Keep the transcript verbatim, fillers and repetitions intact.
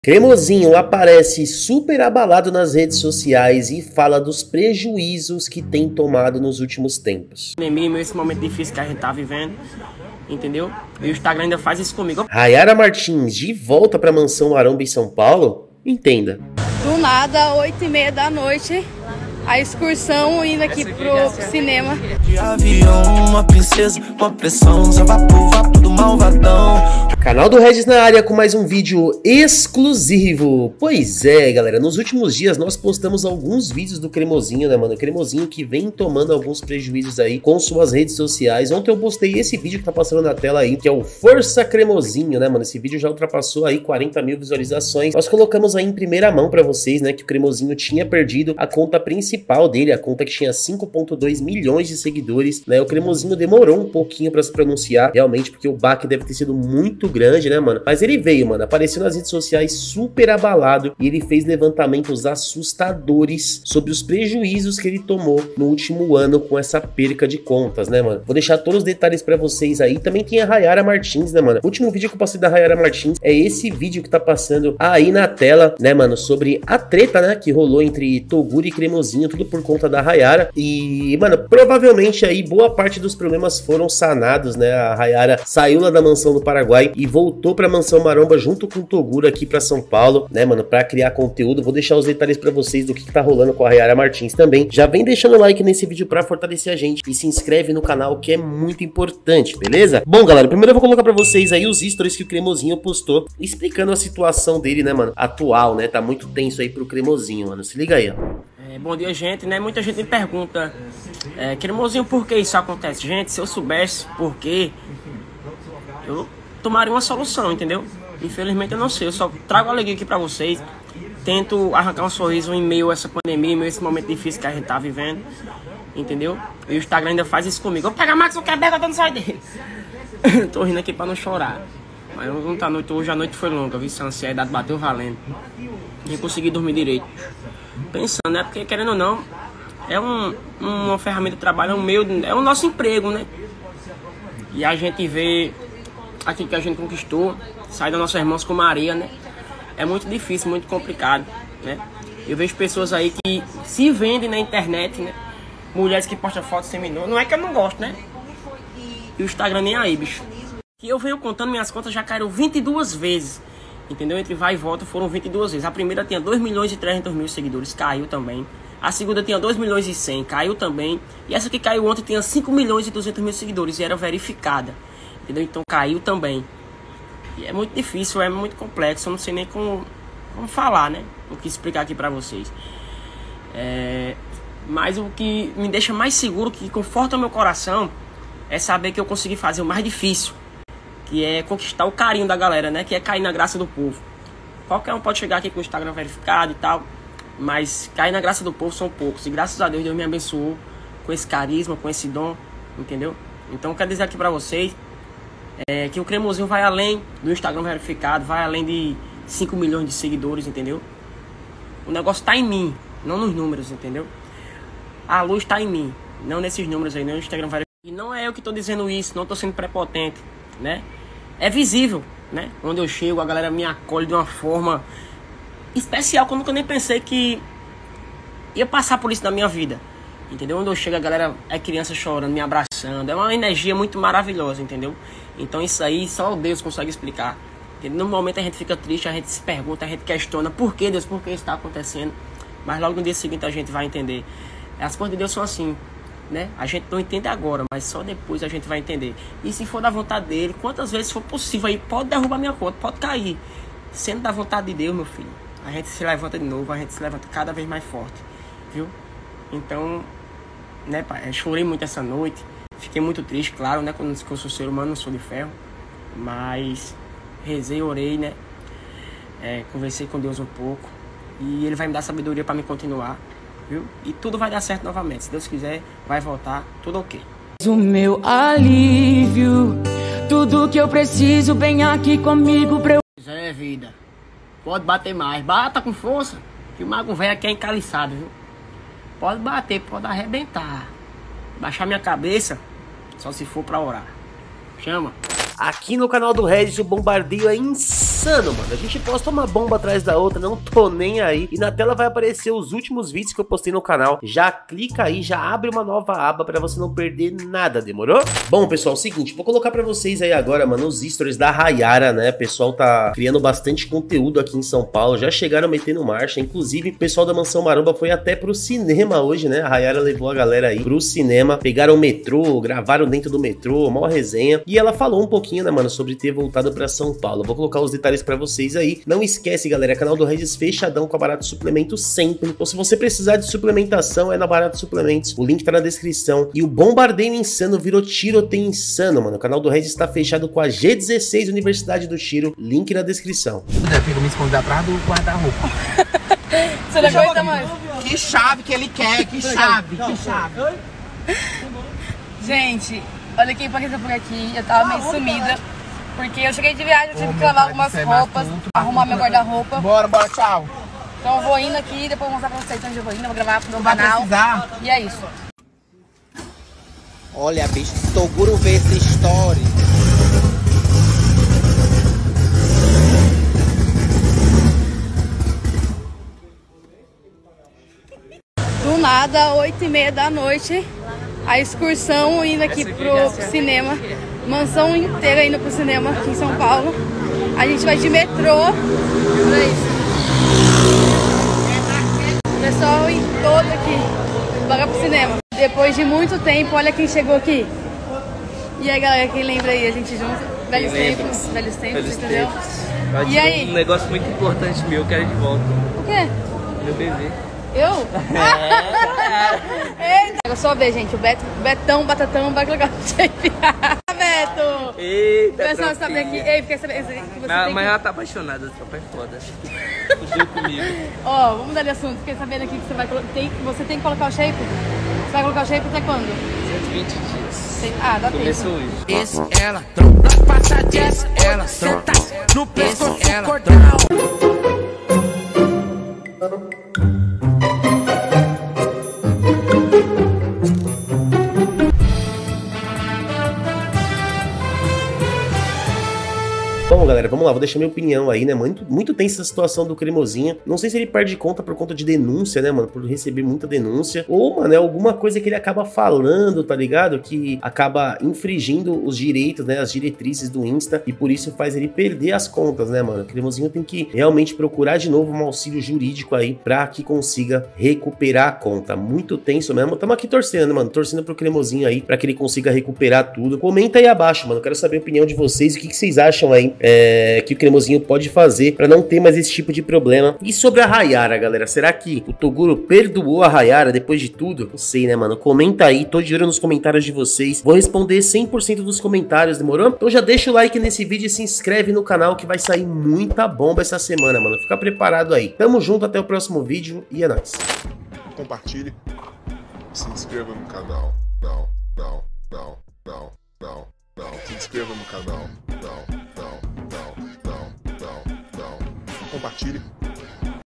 Cremosinho aparece super abalado nas redes sociais e fala dos prejuízos que tem tomado nos últimos tempos. Mesmo esse momento difícil que a gente tá vivendo, entendeu? E o Instagram ainda faz isso comigo. Rayara Martins de volta pra mansão Maromba em São Paulo? Entenda. Do nada, oito e meia da noite, a excursão indo aqui pro cinema. De avião, uma princesa, uma pressão, só vapor, vapor do malvadão. Canal do Regis na área com mais um vídeo exclusivo. Pois é, galera, nos últimos dias nós postamos alguns vídeos do Cremosinho, né, mano? O Cremosinho que vem tomando alguns prejuízos aí com suas redes sociais. Ontem eu postei esse vídeo que tá passando na tela aí, que é o Força Cremosinho, né, mano? Esse vídeo já ultrapassou aí quarenta mil visualizações. Nós colocamos aí em primeira mão pra vocês, né, que o Cremosinho tinha perdido a conta principal dele, a conta que tinha cinco ponto dois milhões de seguidores, né? O Cremosinho demorou um pouquinho pra se pronunciar, realmente, porque o baque deve ter sido muito grande, né, mano? Mas ele veio, mano, apareceu nas redes sociais super abalado e ele fez levantamentos assustadores sobre os prejuízos que ele tomou no último ano com essa perca de contas, né, mano? Vou deixar todos os detalhes pra vocês aí. Também tem a Rayara Martins, né, mano? O último vídeo que eu passei da Rayara Martins é esse vídeo que tá passando aí na tela, né, mano? Sobre a treta, né, que rolou entre Toguro e Cremosinho, tudo por conta da Rayara. E, mano, provavelmente aí boa parte dos problemas foram sanados, né? A Rayara saiu lá da mansão do Paraguai e voltou pra mansão Maromba junto com o Toguro aqui pra São Paulo, né, mano, pra criar conteúdo. Vou deixar os detalhes pra vocês do que, que tá rolando com a Rayara Martins também. Já vem deixando o like nesse vídeo pra fortalecer a gente e se inscreve no canal, que é muito importante, beleza? Bom, galera, primeiro eu vou colocar pra vocês aí os stories que o Cremosinho postou, explicando a situação dele, né, mano, atual, né? Tá muito tenso aí pro Cremosinho, mano. Se liga aí, ó. É, bom dia, gente, né? Muita gente me pergunta, é, Cremosinho, por que isso acontece? Gente, se eu soubesse por quê, eu tomaria uma solução, entendeu? Infelizmente eu não sei, eu só trago alegria aqui pra vocês. Tento arrancar um sorriso em meio a essa pandemia, em meio a esse momento difícil que a gente tá vivendo, entendeu? E o Instagram ainda faz isso comigo. Eu pego a Max, eu quero eu não saio dele. Tô rindo aqui pra não chorar. Mas ontem à noite, hoje a noite foi longa, viu? A ansiedade bateu valendo. Nem consegui dormir direito. Pensando, né? Porque querendo ou não, é um, uma ferramenta de trabalho, é um meio, é o nosso emprego, né? E a gente vê aquilo que a gente conquistou, sai das nossas mãos com Maria, né? É muito difícil, muito complicado, né? Eu vejo pessoas aí que se vendem na internet, né? Mulheres que postam fotos seminua. Não é que eu não gosto, né? E o Instagram nem aí, bicho. Que eu venho contando, minhas contas já caíram vinte e duas vezes. Entendeu? Entre vai e volta foram vinte e duas vezes. A primeira tinha dois milhões e trezentos mil seguidores, caiu também. A segunda tinha dois milhões e cem, caiu também. E essa que caiu ontem tinha cinco milhões e duzentos mil seguidores e era verificada. Entendeu? Então caiu também. E é muito difícil, é muito complexo. Eu não sei nem como, como falar, né? O que explicar aqui pra vocês. É... Mas o que me deixa mais seguro, que conforta o meu coração, é saber que eu consegui fazer o mais difícil, que é conquistar o carinho da galera, né? Que é cair na graça do povo. Qualquer um pode chegar aqui com o Instagram verificado e tal, mas cair na graça do povo são poucos. E graças a Deus, Deus me abençoou com esse carisma, com esse dom, entendeu? Então eu quero dizer aqui pra vocês é, que o Cremosinho vai além do Instagram verificado, vai além de cinco milhões de seguidores, entendeu? O negócio tá em mim, não nos números, entendeu? A luz tá em mim, não nesses números aí, não no Instagram verificado. E não é eu que tô dizendo isso, não tô sendo prepotente, né? É visível, né? Onde eu chego, a galera me acolhe de uma forma especial, como que eu nem pensei que ia passar por isso na minha vida, entendeu? Onde eu chego, a galera é criança chorando, me abraçando, é uma energia muito maravilhosa, entendeu? Então isso aí só Deus consegue explicar. Entendeu? No momento a gente fica triste, a gente se pergunta, a gente questiona, por que Deus, por que isso está acontecendo? Mas logo no dia seguinte a gente vai entender. As coisas de Deus são assim, né? A gente não entende agora, mas só depois a gente vai entender. E se for da vontade dele, quantas vezes for possível aí, pode derrubar minha conta, pode cair. Sendo da vontade de Deus, meu filho, a gente se levanta de novo, a gente se levanta cada vez mais forte, viu? Então, né, pai, eu chorei muito essa noite, fiquei muito triste, claro, né, quando eu sou ser humano, não sou de ferro, mas rezei, orei, né, é, conversei com Deus um pouco, e Ele vai me dar sabedoria para me continuar, viu? E tudo vai dar certo novamente, se Deus quiser, vai voltar, tudo ok. O meu alívio, tudo que eu preciso, vem aqui comigo pra eu... É vida, pode bater mais, bata com força, que o mago velho aqui é encaliçado, viu? Pode bater, pode arrebentar, baixar minha cabeça, só se for pra orar. Chama. Aqui no canal do Regis o bombardeio é insano. insano, mano. A gente posta uma bomba atrás da outra, não tô nem aí. E na tela vai aparecer os últimos vídeos que eu postei no canal. Já clica aí, já abre uma nova aba pra você não perder nada, demorou? Bom, pessoal, é o seguinte, vou colocar pra vocês aí agora, mano, os stories da Rayara, né? O pessoal tá criando bastante conteúdo aqui em São Paulo, já chegaram metendo marcha. Inclusive, o pessoal da Mansão Maromba foi até pro cinema hoje, né? A Rayara levou a galera aí pro cinema, pegaram o metrô, gravaram dentro do metrô, mó resenha. E ela falou um pouquinho, né, mano, sobre ter voltado pra São Paulo. Vou colocar os detalhes pra vocês aí. Não esquece, galera, canal do Regis fechadão com a Barato Suplementos sempre. Então, se você precisar de suplementação, é na Barato Suplementos. O link tá na descrição. E o bombardeio insano virou tiroteio insano, mano. O canal do Regis tá fechado com a G dezesseis Universidade do Tiro. Link na descrição. Eu fico me escondendo atrás do guarda-roupa. Você não aguenta mais. Que chave que ele quer, que chave, que chave. Gente, olha quem apareceu por aqui. Eu tava meio sumida. Porque eu cheguei de viagem, eu tive que lavar algumas roupas, arrumar meu guarda-roupa. Bora, bora, tchau. Então eu vou indo aqui, depois vou mostrar pra vocês onde eu vou indo. Eu vou gravar pro meu canal. E é isso. Olha, bicho, Toguro vê essa história. Do nada, oito e meia da noite, a excursão indo aqui pro cinema. Mansão inteira indo pro cinema aqui em São Paulo. A gente vai de metrô. Olha isso. O pessoal em todo aqui. Bora pro cinema. Depois de muito tempo, olha quem chegou aqui. E aí, galera, quem lembra aí? A gente junto. Velhos tempos. Velhos tempos, entendeu? E aí? Um negócio muito importante meu, eu quero de volta. O quê? Meu bebê. Eu? É. Eita. Eu só ver, gente, o Beto, Betão, Batatão, vai colocar o shape. Beto! Eita, o pessoal sabe aqui. Ei, fiquei sabendo que você mas, tem mas que... ela tá apaixonada, esse papai é foda. Fugiu comigo. Ó, vamos mudar de assunto. Fiquei sabendo aqui que você vai tem, você tem que colocar o shape. Você vai colocar o shape até quando? cento e vinte dias. Tem... Ah, dá tempo. Começou hoje. Esse ela, tromba, passa jazz, ela, senta no pescoço, cordão. Bom, galera, vamos lá, vou deixar minha opinião aí, né, muito, muito tensa essa situação do Cremosinho. Não sei se ele perde conta por conta de denúncia, né, mano, por receber muita denúncia, ou, mano, é alguma coisa que ele acaba falando, tá ligado, que acaba infringindo os direitos, né, as diretrizes do Insta, e por isso faz ele perder as contas, né, mano. O Cremosinho tem que realmente procurar de novo um auxílio jurídico aí, pra que consiga recuperar a conta. Muito tenso mesmo, tamo aqui torcendo, né, mano, torcendo pro Cremosinho aí, pra que ele consiga recuperar tudo. Comenta aí abaixo, mano, quero saber a opinião de vocês, o que, que vocês acham aí, É, que o Cremosinho pode fazer pra não ter mais esse tipo de problema. E sobre a Rayara, galera, será que o Toguro perdoou a Rayara depois de tudo? Não sei, né, mano? Comenta aí, tô de olho nos comentários de vocês. Vou responder cem por cento dos comentários, demorou? Então já deixa o like nesse vídeo e se inscreve no canal que vai sair muita bomba essa semana, mano. Fica preparado aí. Tamo junto, até o próximo vídeo e é nóis. Compartilhe, se inscreva no canal. Não, não, não, não, não, não. Se inscreva no canal. Não, não, não, não, não, não. Compartilhe.